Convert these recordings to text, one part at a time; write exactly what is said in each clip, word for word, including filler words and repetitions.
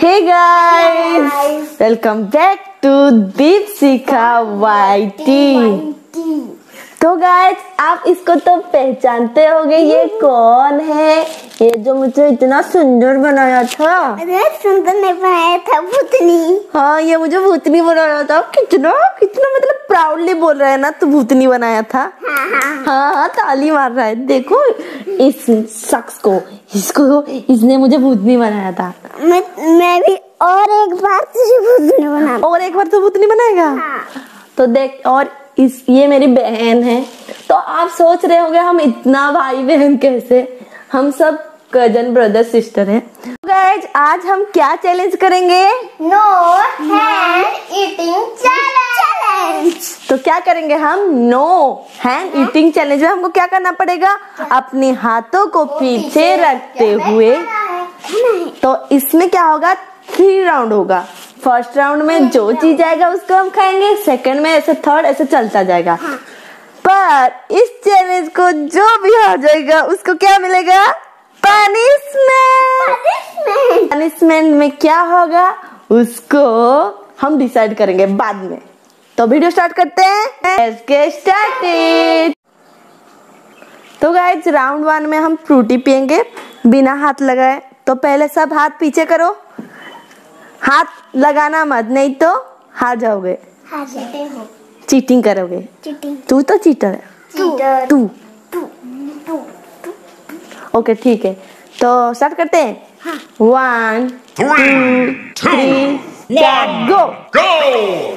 Hey guys, welcome back to Deepshikha YT. तो guys, आप इसको तो पहचानते होंगे, ये कौन है? ये जो मुझे इतना सुंदर बनाया था। अरे सुंदर नहीं बनाया था, भूतनी। हाँ, ये मुझे भूतनी बनाया था। कितना कितना मतलब प्राउडली बोल रहा है ना, तू भूतनी बनाया था। हाँ हाँ हाँ हाँ, ताली मार रहा है। देखो इस शख्स को, इसको इसने मुझे भूतनी बनाया था। मैं मैं भी और एक बार तुझे भूतनी बना। और एक बार तो भूतनी बनाएगा। हाँ। तो देख, और इस ये मेरी बहन है। तो आप सोच रहे होंगे हम इतना भाई बहन कैसे? हम सब कजन ब्रदर सिस्टर हैं। गाइस, आज हम क्या चैलेंज करेंगे? No hand eating challenge. तो क्या करेंगे हम? नो हैंड ईटिंग चैलेंज में हमको क्या करना पड़ेगा? अपने हाथों को पीछे रखते हुए। तो इसमें क्या होगा? थ्री राउंड होगा। फर्स्ट राउंड में जो चीज आएगा उसको हम खाएंगे, सेकंड में ऐसे, थर्ड ऐसे चलता जाएगा। हाँ। पर इस चैलेंज को जो भी हार जाएगा उसको क्या मिलेगा? पनिशमेंट। पनिशमेंट में क्या होगा उसको हम डिसाइड करेंगे बाद में। तो वीडियो स्टार्ट करते हैं। Let's get started. तो गाइस, राउंड वन में हम फ्रूटी पियेंगे बिना हाथ लगाए। तो पहले सब हाथ पीछे करो, हाथ लगाना मत, नहीं तो हार जाओगे। हार जाते हो, चीटिंग करोगे। चीटिंग। तू तो चीटर है। चीटर। तू तू तू ओके, ठीक है। तो स्टार्ट करते हैं। हाँ। One two three start, go Go!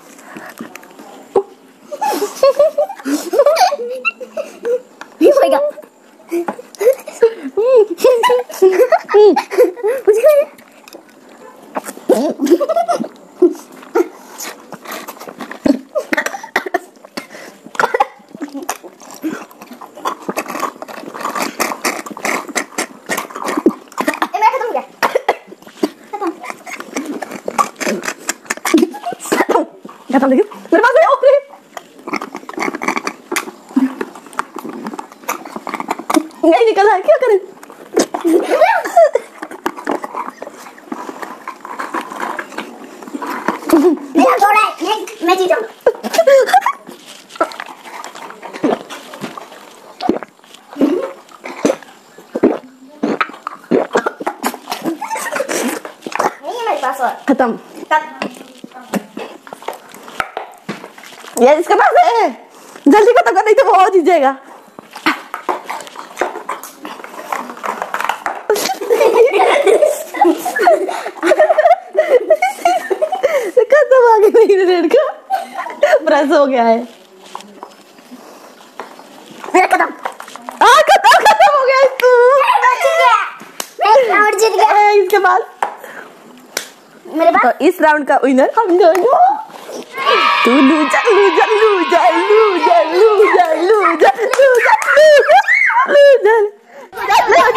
खत्म। देखिए मेरे पास है। ओके, नहीं निकल रहा है, क्या करें? मेरा थोड़ा है, मैं मैं जीता हूँ। नहीं है मेरे पास और। खत्म। तब ये इसके पास है, जल्दी खत्म कर, नहीं तो वो और जीत जाएगा। खत्म आ गया मेरी रेड का, प्रेस हो गया है। मेरा खत्म। आ, खत्म खत्म हो गया तू। मैं जीत गया, मैं राउंड जीत गया। ए, इसके पास। मेरे पास तो इस राउंड का विनर हम दोनों। तू loser loser loser loser loser loser loser loser.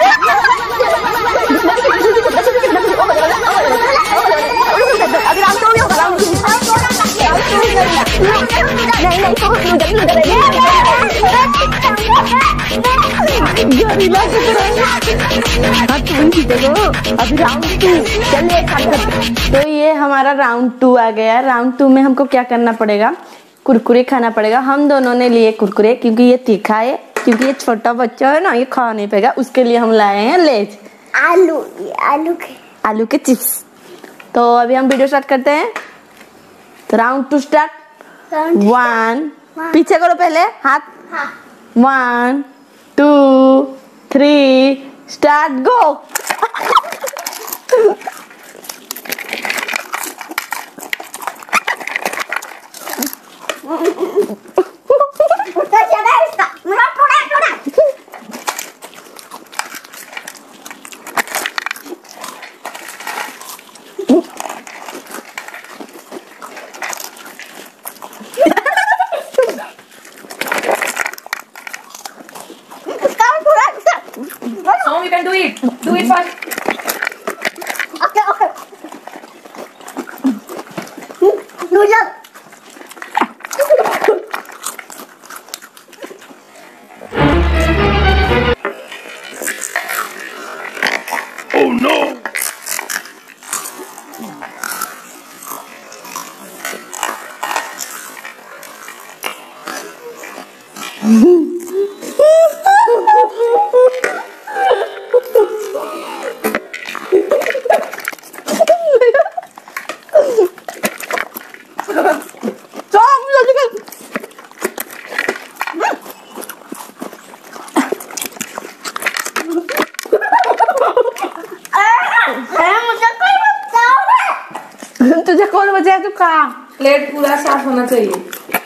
अभी राउंड तो होगा, राउंड नहीं नहीं तो लूजर लूजर गरीला की तरह। हाँ, तुम जीतोगे। अभी राउंड टू, चलिए खाते। तो ये हमारा राउंड टू आ गया। राउंड टू में हमको क्या करना पड़ेगा? कुरकुरे खाना पड़ेगा। हम दोनों ने लिए कुरकुरे, क्योंकि ये तीखा है, क्योंकि ये छोटा बच्चा है ना, ये खा नहीं पाएगा, उसके लिए हम लाए हैं लेज। आलू, ये आलू के आलू के चिप्स। तो अभी हम वीडियो स्टार्ट करते हैं। तो round two start. Round one, पीछे करो पहले हाथ। हाँ। One two three start, go. उसका ज्यादा है, उसका मेरा थोड़ा थोड़ा। Now you can do it. Do it fast. अरे मुझे कोई बचाओ। तुझे कौन बचाया? तू खा। प्लेट पूरा साफ होना चाहिए।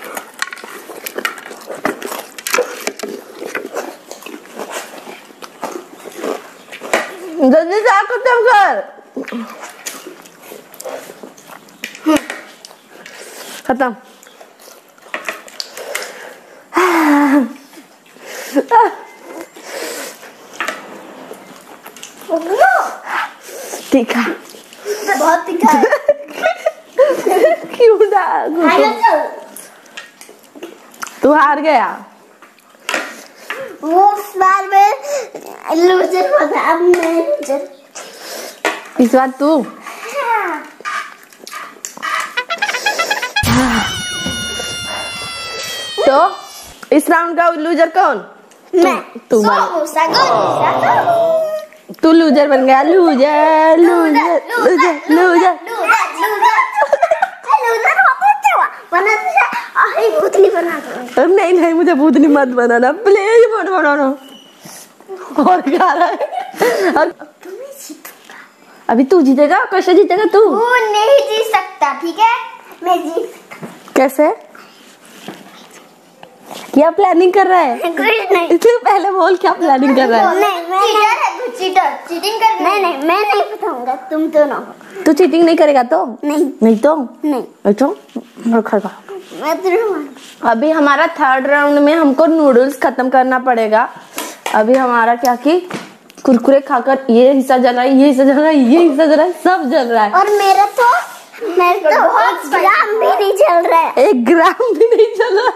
जल्दी से आकर खत्म कर। खत्म। तीखा, बहुत तीखा है। क्यों डाल? तू हार गया। वो उस बार में लूजर होता, अब मैं लूजर। इस बार तू। तो इस राउंड का लूजर कौन? मैं। तू सो बन। मुसा गो मुसा तू लूजर बन गया। लूजर लूजर लूजर लूजर भूतनी बना दो। नहीं नहीं, मुझे भूतनी मत बनाना प्लीज, मत बनाना। और गा रहा है। और अभी तू जीतेगा। कैसे जीतेगा तू? वो नहीं जीत सकता, ठीक है? मैं जीत सकता। कैसे? क्या प्लानिंग कर रहा है? कुछ नहीं। इसलिए पहले बोल क्या प्लानिंग कर रहा है। नहीं, मैं चीटर है, तू चीटर, चीटिंग कर। नहीं नहीं, मैं नहीं बताऊंगा, तुम तो ना। तू चीटिंग नहीं करेगा तो? नहीं नहीं तो नहीं तो रखेगा। मैं तुझे। अभी हमारा थर्ड राउंड में हमको नूडल्स खत्म करना पड़ेगा। अभी हमारा क्या कि कुरकुरे खाकर ये हिस्सा जल रहा है, ये हिस्सा जल रहा है, ये हिस्सा जल रहा है, सब जल रहा है। और मेरा तो मेरा तो बहुत ग्राम भी नहीं चल रहा है। एक ग्राम भी नहीं चला।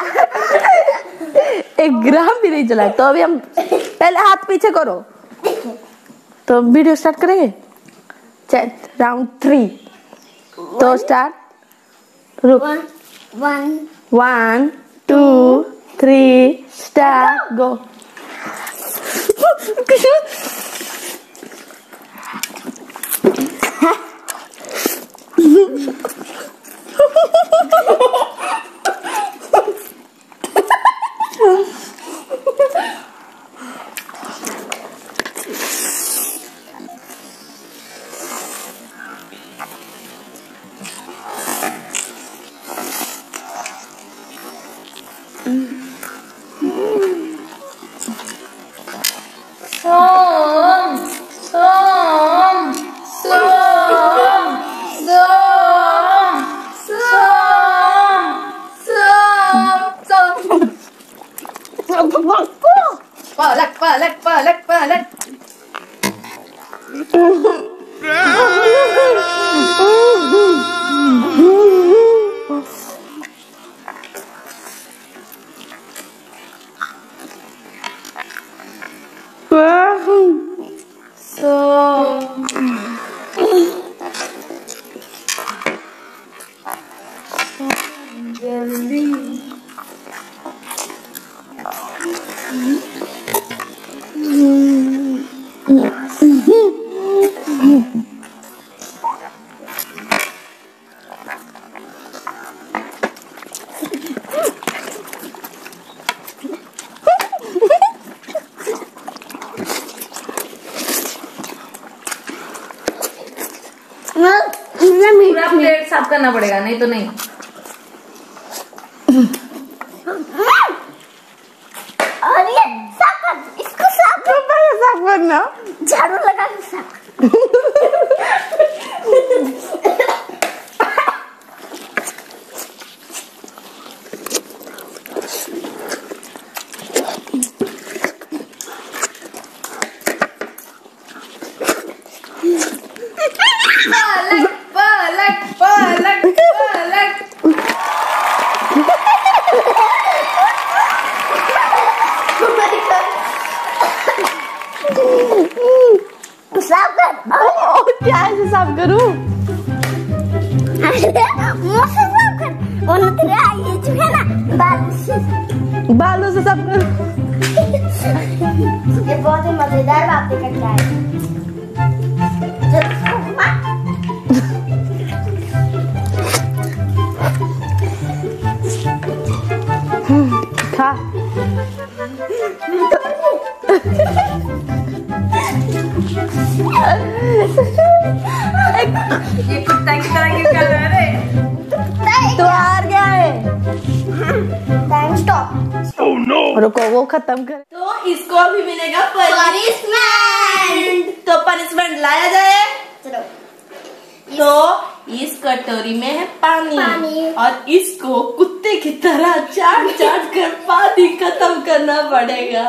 एक ग्राम भी नहीं चला। तो अभी हम पहले हाथ पीछे करो तो वीडियो स्टार्ट करेंगे। चल राउंड थ्री तो स्टार्ट। रुक। One one two three start go. सोम सोम सोम सोम सोम सोम पालक पालक पालक पालक। जल्दी पूरा प्लेट साफ करना पड़ेगा, नहीं तो नहीं। और ये साफ कर, इसको साफ कर। पहले साफ करना। झाड़ू लगा के साफ। पालक पालक पालक पालक। साफ कर। ओ, क्या ऐसे साफ करूं? मुंह से साफ कर। और ना तेरा ये जो है ना बाल से। बालों से साफ करूं। ये बहुत ही मजेदार बातें करता है। खा। ये कुत्ता की तरह क्यों कर रहा है? तो हार गया है। रुको वो खत्म कर। तो इसको अभी मिलेगा पनिशमेंट। तो पनिशमेंट लाया जाए। चलो तो इस कटोरी में है पानी, पानी। और इसको कुत्ते की तरह चाट चाट कर पानी खत्म करना पड़ेगा।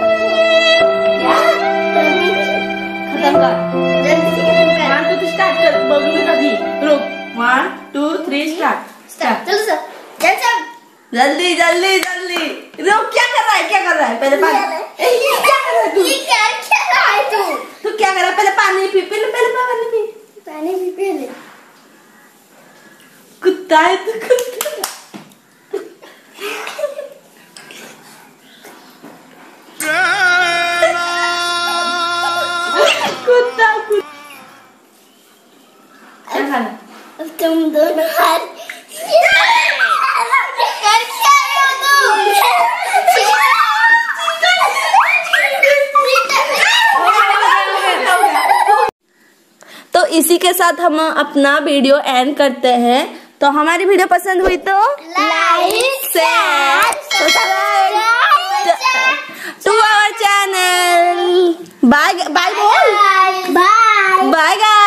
खत्म कर, जल्दी से खत्म कर। वन टू थ्री स्टार्ट कर। बगल में अभी रुक, one two three start start. चलो सर, जल्दी से। जल्दी जल्दी जल्दी। रुक, क्या कर रहा है क्या कर रहा है? पहले पानी। ये क्या कर रहा है तू? ये क्या क्या रहा है तू? तू क्या कर रहा है? पहले पानी पी, पहले पहले पानी पी। पानी भी पहले। कुत्ता है तू, कुत्ता। कुत्ता कुत्ता। क्या खाना? अब तुम दोनों हार। कर क्या रहे हो तुम? तो इसी के साथ हम अपना वीडियो एंड करते हैं। तो हमारी वीडियो पसंद हुई तो like share subscribe to our channel. Bye bye बोल। Bye bye. Bye guys.